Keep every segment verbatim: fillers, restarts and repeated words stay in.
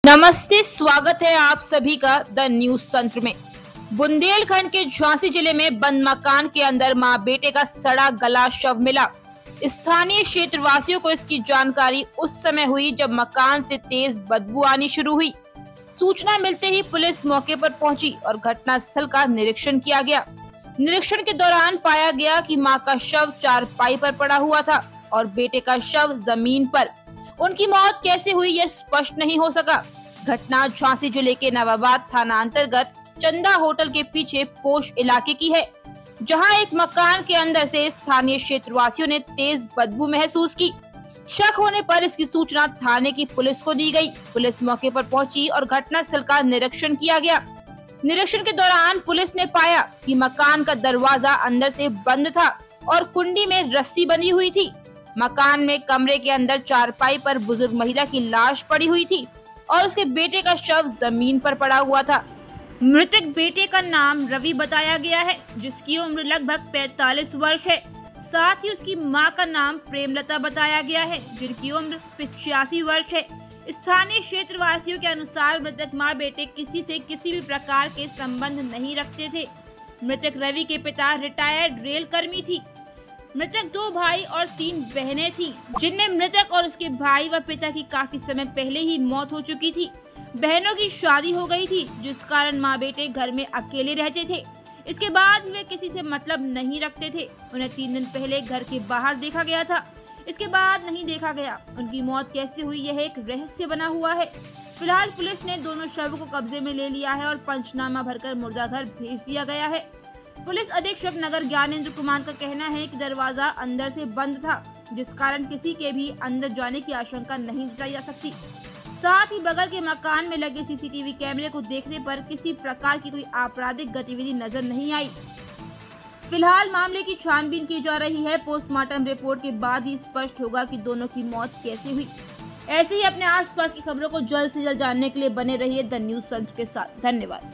नमस्ते, स्वागत है आप सभी का द न्यूज तंत्र में। बुंदेलखंड के झांसी जिले में बंद मकान के अंदर मां बेटे का सड़ा गला शव मिला। स्थानीय क्षेत्रवासियों को इसकी जानकारी उस समय हुई जब मकान से तेज बदबू आनी शुरू हुई। सूचना मिलते ही पुलिस मौके पर पहुंची और घटनास्थल का निरीक्षण किया गया। निरीक्षण के दौरान पाया गया कि मां का शव चारपाई पर पड़ा हुआ था और बेटे का शव जमीन पर। उनकी मौत कैसे हुई यह स्पष्ट नहीं हो सका। घटना झांसी जिले के नवाबाद थाना अंतर्गत चंदा होटल के पीछे पोश इलाके की है, जहां एक मकान के अंदर से स्थानीय क्षेत्रवासियों ने तेज बदबू महसूस की। शक होने पर इसकी सूचना थाने की पुलिस को दी गई। पुलिस मौके पर पहुंची और घटनास्थल का निरीक्षण किया गया। निरीक्षण के दौरान पुलिस ने पाया कि मकान का दरवाजा अंदर से बंद था और कुंडी में रस्सी बंधी हुई थी। मकान में कमरे के अंदर चारपाई पर बुजुर्ग महिला की लाश पड़ी हुई थी और उसके बेटे का शव जमीन पर पड़ा हुआ था। मृतक बेटे का नाम रवि बताया गया है, जिसकी उम्र लगभग पैंतालीस वर्ष है। साथ ही उसकी मां का नाम प्रेमलता बताया गया है, जिनकी उम्र पिचासी वर्ष है। स्थानीय क्षेत्रवासियों के अनुसार मृतक मां बेटे किसी से किसी भी प्रकार के संबंध नहीं रखते थे। मृतक रवि के पिता रिटायर्ड रेल कर्मी थी। मृतक दो भाई और तीन बहनें थीं, जिनमें मृतक और उसके भाई व पिता की काफी समय पहले ही मौत हो चुकी थी। बहनों की शादी हो गई थी, जिस कारण मां बेटे घर में अकेले रहते थे। इसके बाद वे किसी से मतलब नहीं रखते थे। उन्हें तीन दिन पहले घर के बाहर देखा गया था, इसके बाद नहीं देखा गया। उनकी मौत कैसे हुई यह एक रहस्य बना हुआ है। फिलहाल पुलिस ने दोनों शवों को कब्जे में ले लिया है और पंचनामा भरकर मुर्दाघर भेज दिया गया है। पुलिस अधीक्षक नगर ज्ञानेंद्र कुमार का कहना है कि दरवाजा अंदर से बंद था, जिस कारण किसी के भी अंदर जाने की आशंका नहीं जताई जा सकती। साथ ही बगल के मकान में लगे सीसीटीवी कैमरे को देखने पर किसी प्रकार की कोई आपराधिक गतिविधि नजर नहीं आई। फिलहाल मामले की छानबीन की जा रही है। पोस्टमार्टम रिपोर्ट के बाद ही स्पष्ट होगा कि दोनों की मौत कैसे हुई। ऐसे ही अपने आसपास की खबरों को जल्द से जल्द जानने के लिए बने रहिए द न्यूज तंत्र के साथ। धन्यवाद।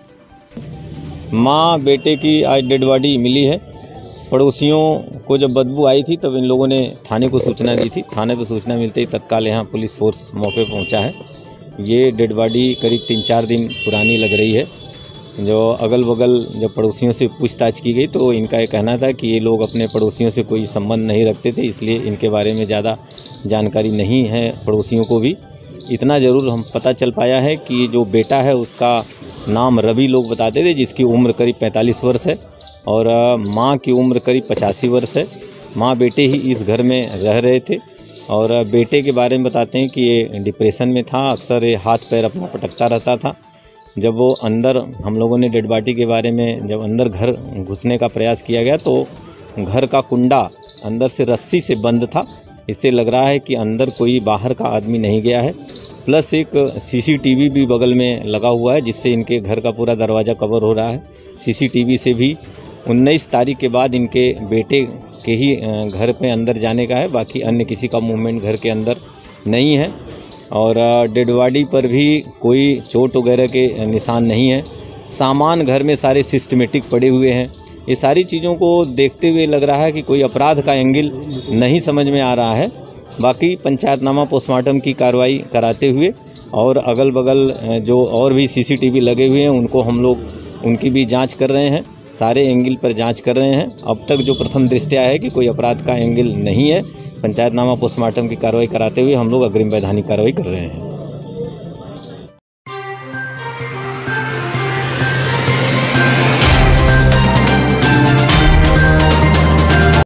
माँ बेटे की आज डेड बॉडी मिली है। पड़ोसियों को जब बदबू आई थी तब इन लोगों ने थाने को सूचना दी थी। थाने पर सूचना मिलते ही तत्काल यहाँ पुलिस फोर्स मौके पर पहुँचा है। ये डेड बॉडी करीब तीन चार दिन पुरानी लग रही है। जो अगल बगल जब पड़ोसियों से पूछताछ की गई तो इनका ये कहना था कि ये लोग अपने पड़ोसियों से कोई संबंध नहीं रखते थे, इसलिए इनके बारे में ज़्यादा जानकारी नहीं है पड़ोसियों को भी। इतना ज़रूर हम पता चल पाया है कि जो बेटा है उसका नाम रवि लोग बताते थे, जिसकी उम्र करीब पैंतालीस वर्ष है और माँ की उम्र करीब पचासी वर्ष है। माँ बेटे ही इस घर में रह रहे थे और बेटे के बारे में बताते हैं कि ये डिप्रेशन में था। अक्सर ये हाथ पैर अपना पटकता रहता था। जब वो अंदर, हम लोगों ने डेड बॉडी के बारे में जब अंदर घर घुसने का प्रयास किया गया तो घर का कुंडा अंदर से रस्सी से बंद था। इससे लग रहा है कि अंदर कोई बाहर का आदमी नहीं गया है। प्लस एक सीसीटीवी भी बगल में लगा हुआ है, जिससे इनके घर का पूरा दरवाज़ा कवर हो रहा है। सीसीटीवी से भी उन्नीस तारीख के बाद इनके बेटे के ही घर पे अंदर जाने का है, बाकी अन्य किसी का मूवमेंट घर के अंदर नहीं है। और डेड बॉडी पर भी कोई चोट वगैरह के निशान नहीं है। सामान घर में सारे सिस्टमेटिक पड़े हुए हैं। ये सारी चीज़ों को देखते हुए लग रहा है कि कोई अपराध का एंगल नहीं समझ में आ रहा है। बाकी पंचायतनामा पोस्टमार्टम की कार्रवाई कराते हुए और अगल बगल जो और भी सीसीटीवी लगे हुए हैं उनको हम लोग उनकी भी जांच कर रहे हैं। सारे एंगल पर जांच कर रहे हैं। अब तक जो प्रथम दृष्टया है कि कोई अपराध का एंगल नहीं है। पंचायतनामा पोस्टमार्टम की कार्रवाई कराते हुए हम लोग अग्रिम वैधानिक कार्रवाई कर रहे हैं।